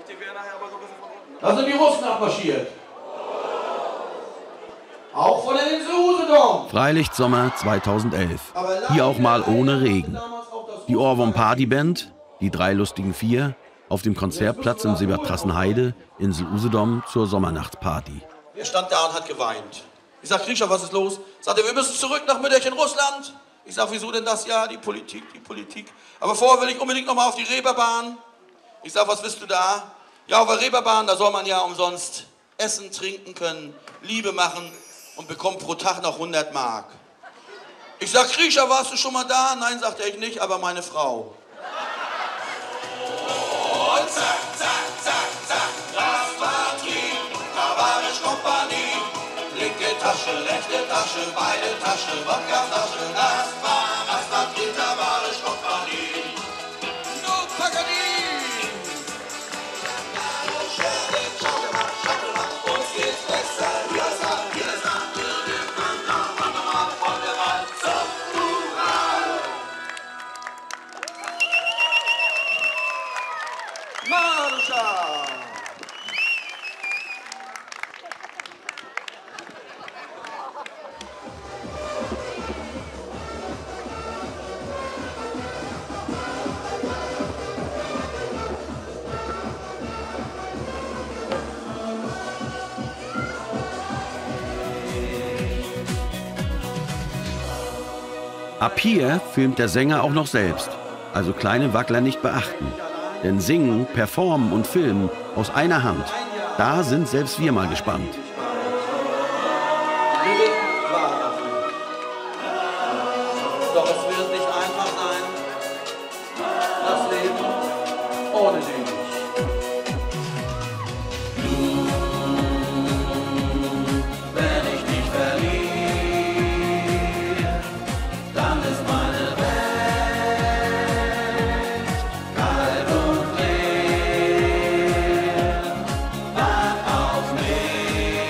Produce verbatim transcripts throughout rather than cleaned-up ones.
Da sind die Russen abmarschiert. Auch von der Insel Usedom. Freilichtssommer zweitausendelf. Hier auch mal ohne Regen. Die Ohrwurm Partyband, die drei lustigen Vier, auf dem Konzertplatz im Silbertrassenheide, Insel Usedom, zur Sommernachtsparty. Er stand da und hat geweint. Ich sag, Kriegscher, was ist los? Sagt er, wir müssen zurück nach Mütterchen, Russland. Ich sag, wieso denn das? Ja, die Politik, die Politik. Aber vorher will ich unbedingt noch mal auf die Reeperbahn. Ich sag, was willst du da? Ja, auf der Reeperbahn, da soll man ja umsonst essen, trinken können, Liebe machen und bekommt pro Tag noch hundert Mark. Ich sag, Kriegscher, warst du schon mal da? Nein, sagt er, ich nicht, aber meine Frau. Und zack, zack, zack, zack, das war Trieb, Tavarisch Kompanie. Linke Tasche, rechte Tasche, beide Taschen, Wodka-Flasche, das war, das war Trieb, Tavarisch Kompanie. No Pagani! Uns geht's besser, hier ist er, hier ist er, irgendwann, wann nochmal, von der Wald zum Ural. Marschall! Ab hier filmt der Sänger auch noch selbst, also kleine Wackler nicht beachten. Denn Singen, Performen und Filmen aus einer Hand, da sind selbst wir mal gespannt. Doch es wird nicht einfach sein, das Leben ohne dich. Wenn ich dich verliere, dann ist meine Welt kalt und leer. Wart auf mich.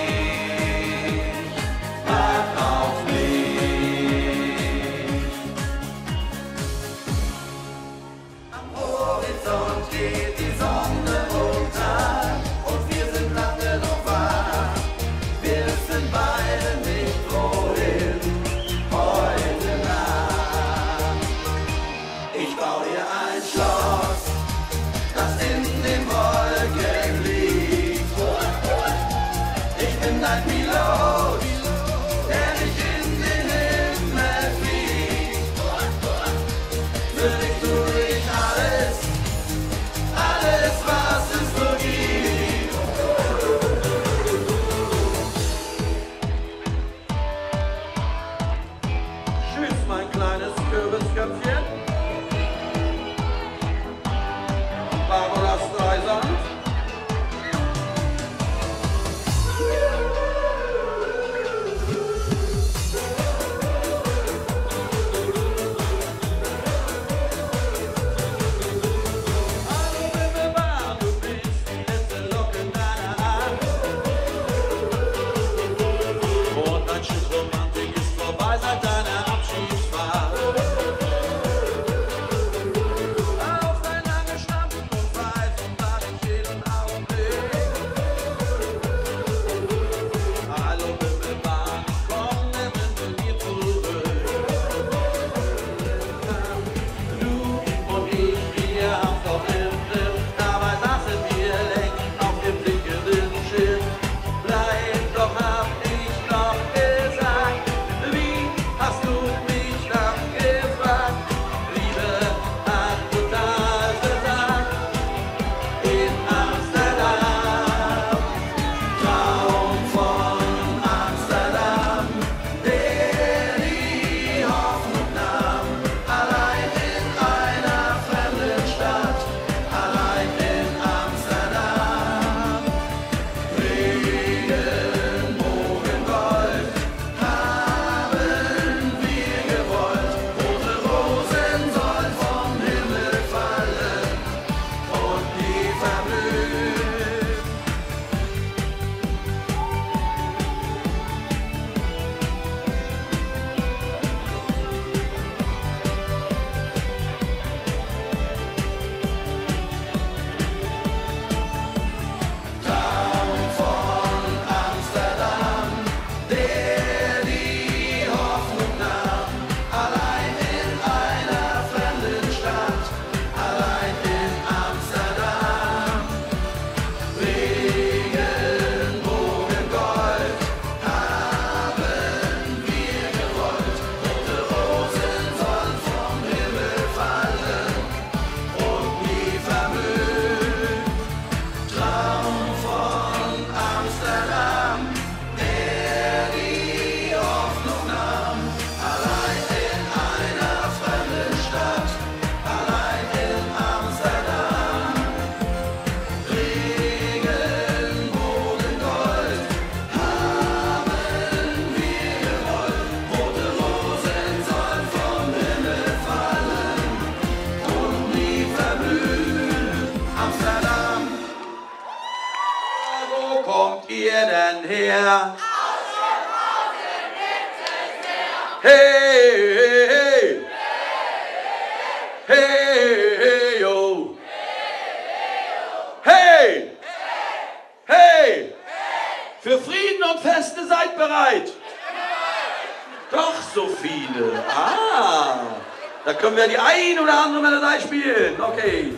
kommt ihr denn her? Hey, hey, hey! Hey, hey, yo! Hey! Hey! Für Frieden und Feste seid bereit! Doch so viele! Ah! Da können wir die ein oder andere Melodie spielen. Okay.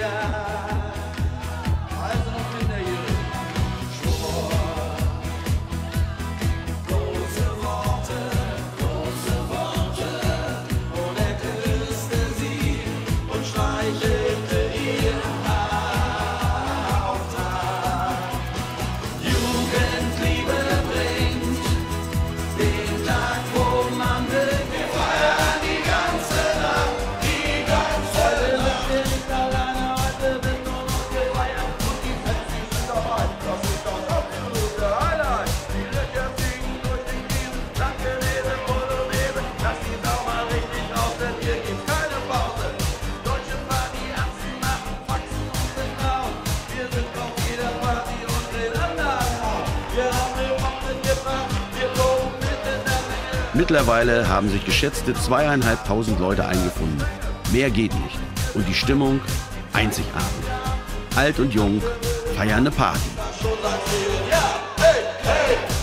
Mittlerweile haben sich geschätzte zweieinhalbtausend Leute eingefunden. Mehr geht nicht. Und die Stimmung einzigartig. Alt und jung feiern eine Party. Ja, hey, hey.